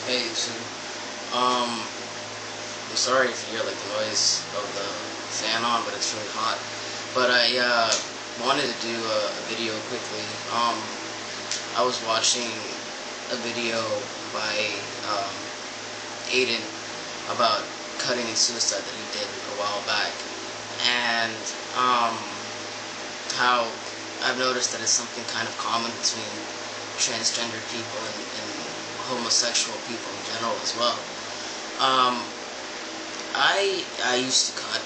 Hey, so, I'm sorry if you hear like the noise of the fan on, but it's really hot. But I wanted to do a video quickly. I was watching a video by Aiden about cutting and suicide that he did a while back, and how I've noticed that it's something kind of common between transgender people and homosexual people in general as well. Um, I used to cut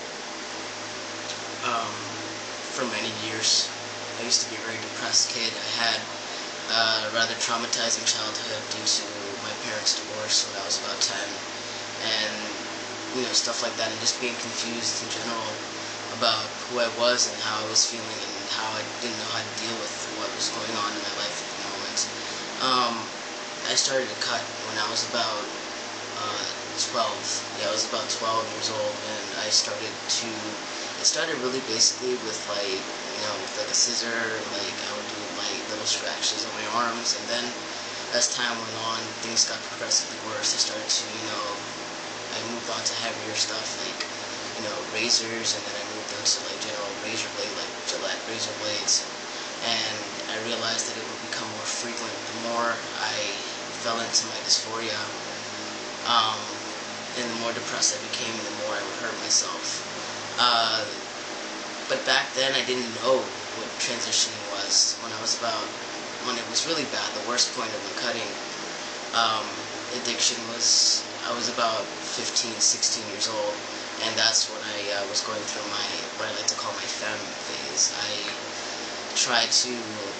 for many years. I used to be a very depressed kid. I had a rather traumatizing childhood due to my parents' divorce when I was about 10, and stuff like that, and just being confused in general about who I was and how I was feeling and how I didn't know how to deal with what was going on in my life at the moment. I started to cut when I was about 12. Yeah, I was about 12 years old, and it started really basically with with like a scissor, like I would do like little scratches on my arms, and then as time went on, things got progressively worse. I moved on to heavier stuff like, razors, and then I moved on to like general razor blade, like Gillette razor blades, and I realized that it would become more frequent the more I fell into my dysphoria, and the more depressed I became, and the more I would hurt myself. But back then, I didn't know what transitioning was. When it was really bad, the worst point of my cutting addiction was, I was about 15, 16 years old, and that's when I was going through what I like to call my femme phase. I tried to,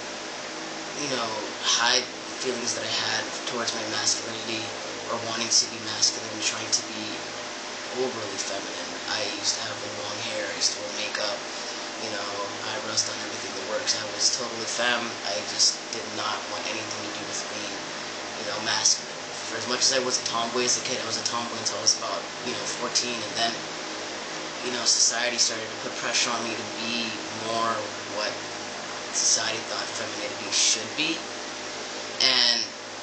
hide feelings that I had towards my masculinity, or wanting to be masculine, trying to be overly feminine. I used to have long hair, I used to wear makeup, eyebrows done, everything that works. I was totally femme. I just did not want anything to do with being, masculine. For as much as I was a tomboy as a kid, I was a tomboy until I was about, 14, and then, society started to put pressure on me to be more what society thought femininity should be. And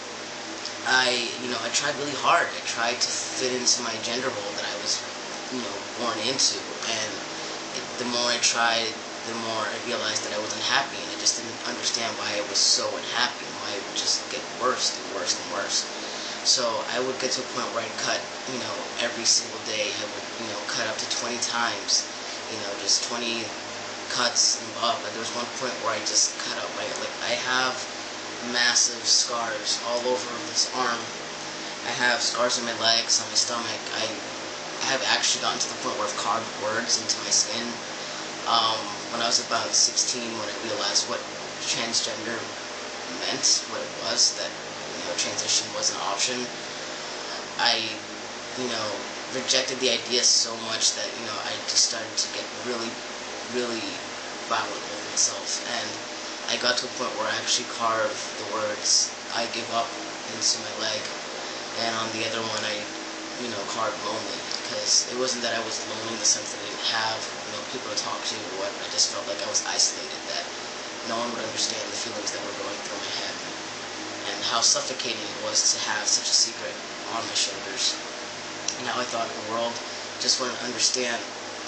I tried really hard. I tried to fit into my gender role that I was, born into. And the more I tried, the more I realized that I wasn't happy, and I just didn't understand why I was so unhappy, and why it would just get worse and worse and worse. So I would get to a point where I'd cut, every single day. I would, cut up to 20 times, just 20 cuts and up. And there was one point where I just cut up I have massive scars all over this arm. I have scars on my legs, on my stomach. I have actually gotten to the point where I've carved words into my skin. When I was about 16, when I realized what transgender meant, what it was, that, transition was an option, I, rejected the idea so much that, I just started to get really, really violent with myself. And I got to a point where I actually carved the words, "I give up," into my leg. And on the other one, I, carved "lonely," because it wasn't that I was lonely in the sense that I didn't have, people to talk to or what. I just felt like I was isolated, that no one would understand the feelings that were going through my head, and how suffocating it was to have such a secret on my shoulders. And how I thought the world just wouldn't understand,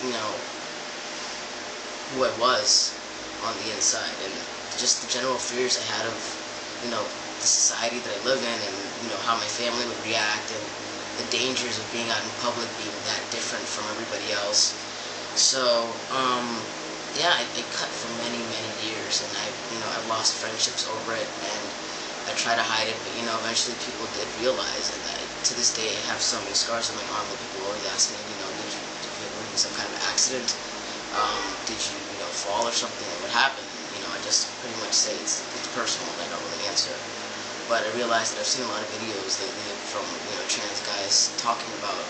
who I was on the inside, and just the general fears I had of, the society that I live in, and, how my family would react, and the dangers of being out in public, being that different from everybody else. So, yeah, I cut for many, many years, and I've lost friendships over it, and I try to hide it, but, eventually people did realize, and to this day I have so many scars on my arm that people always ask me, did you ever in some kind of accident? Did you, fall or something? What happened? I just pretty much say it's personal, and I don't really answer. But I realized that I've seen a lot of videos lately from, trans guys talking about,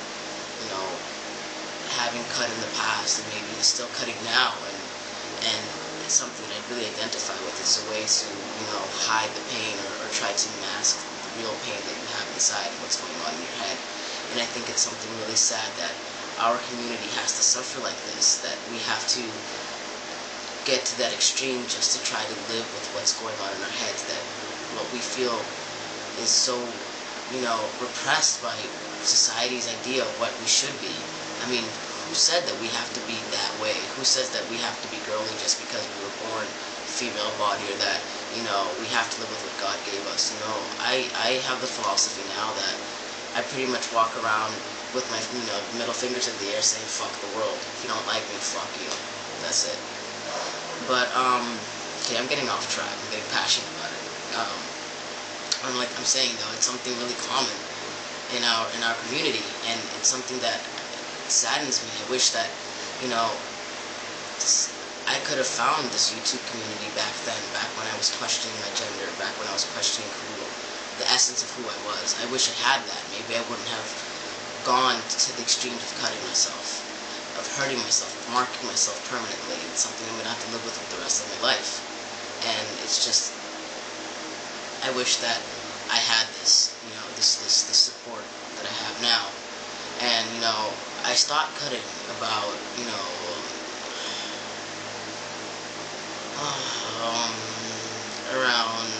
having cut in the past and maybe still cutting now, and it's something that I really identify with. It's a way to, hide the pain, or try to mask the real pain that you have inside and what's going on in your head. And I think it's something really sad that our community has to suffer like this, that we have to get to that extreme just to try to live with what's going on in our heads, that what we feel is so repressed by society's idea of what we should be. I mean, who said that we have to be that way? Who says that we have to be girly just because we were born female body, or that, we have to live with what God gave us? I have the philosophy now that I pretty much walk around with my, middle fingers in the air saying, fuck the world. If you don't like me, fuck you. That's it. But, okay, I'm getting off track. I'm getting passionate about it. Like I'm saying, though, it's something really common in our community, and it's something that saddens me. I wish that, I could have found this YouTube community back then, back when I was questioning my gender, back when I was questioning the essence of who I was. I wish I had that. Maybe I wouldn't have gone to the extremes of cutting myself, of hurting myself, of marking myself permanently. It's something I'm going to have to live with the rest of my life. And it's just, I wish that I had this, this support that I have now. And, I stopped cutting about, around,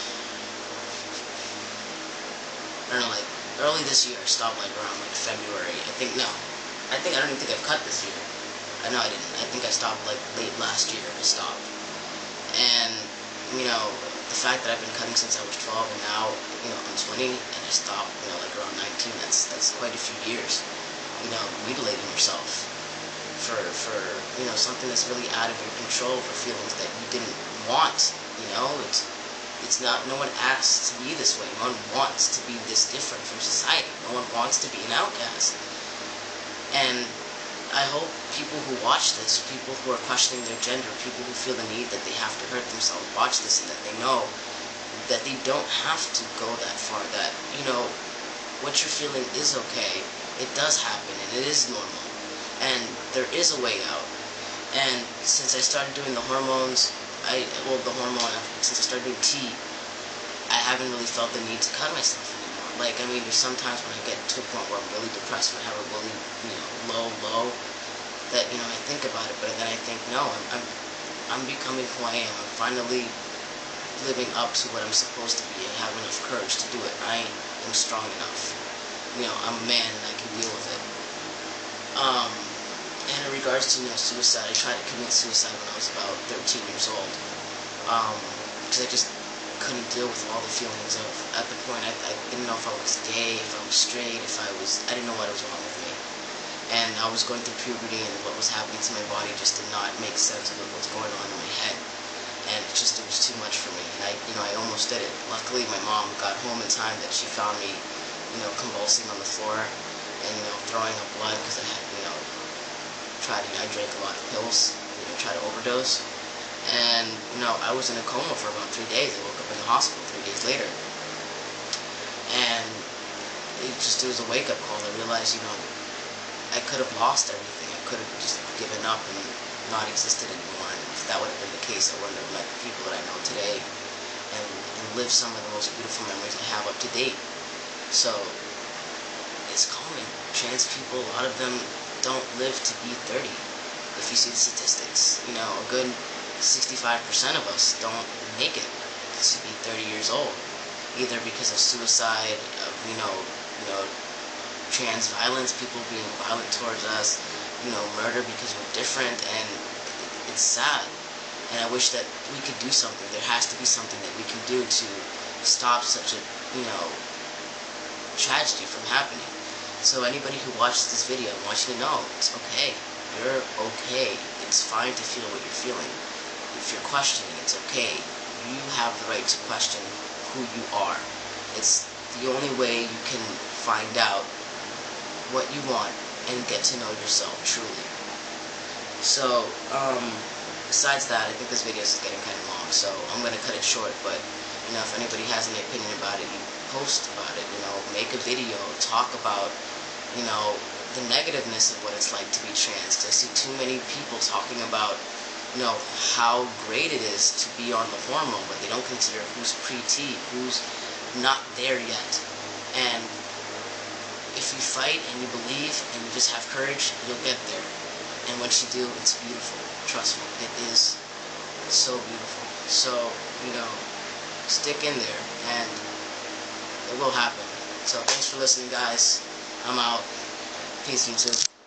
I don't know, like, early this year. I stopped, like, around, like, February. I don't even think I've cut this year. I know I didn't. I think I stopped, like, late last year. I stopped. And, the fact that I've been cutting since I was 12, and now, I'm 20, and I stopped, like, around 19, that's quite a few years, mutilating yourself for something that's really out of your control, for feelings that you didn't want. It's not, no one asks to be this way. No one wants to be this different from society. No one wants to be an outcast. And I hope people who watch this, people who are questioning their gender, people who feel the need that they have to hurt themselves, watch this, and that they know that they don't have to go that far, that, what you're feeling is okay. It does happen, and it is normal. And there is a way out. And since I started doing the hormones, since I started doing tea, I haven't really felt the need to cut myself anymore. Like, there's sometimes when I get to a point where I'm really depressed, when I have a really, low, that, I think about it, but then I think, no, I'm becoming who I am. I'm finally living up to what I'm supposed to be. I have enough courage to do it. I am strong enough. I'm a man, and I can deal with it. And in regards to, suicide, I tried to commit suicide when I was about 13 years old. Because I just couldn't deal with all the feelings of, at the point, I didn't know if I was gay, if I was straight, I didn't know what was wrong with me. And I was going through puberty, and what was happening to my body just did not make sense with what's going on in my head. And it was too much for me. And I almost did it. Luckily, my mom got home in time that she found me, convulsing on the floor, and, throwing up blood, because I had, I drank a lot of pills, tried to overdose. And, I was in a coma for about 3 days. I woke up in the hospital 3 days later. And it was a wake-up call. I realized, I could have lost everything. I could have just given up and not existed anymore. And if that would have been the case, I wouldn't have met the people that I know today and lived some of the most beautiful memories I have up to date. So, it's common. Trans people, a lot of them don't live to be 30. If you see the statistics, a good 65% of us don't make it to be 30 years old, either because of suicide, of, trans violence, people being violent towards us, murder because we're different, and it's sad. And I wish that we could do something. There has to be something that we can do to stop such a, tragedy from happening. So anybody who watches this video, I want you to know, it's okay. You're okay. It's fine to feel what you're feeling. If you're questioning, it's okay. You have the right to question who you are. It's the only way you can find out what you want and get to know yourself truly. So, besides that, I think this video is getting kind of long, so I'm going to cut it short, but, if anybody has any opinion about it, you post about it, make a video, talk about, the negativeness of what it's like to be trans, because I see too many people talking about, how great it is to be on the hormone, but they don't consider who's pre-T, who's not there yet. And if you fight and you believe and you just have courage, you'll get there. And once you do, it's beautiful. Trust me, it is so beautiful. So, stick in there, and it will happen. So thanks for listening, guys. I'm out. Peace, YouTube.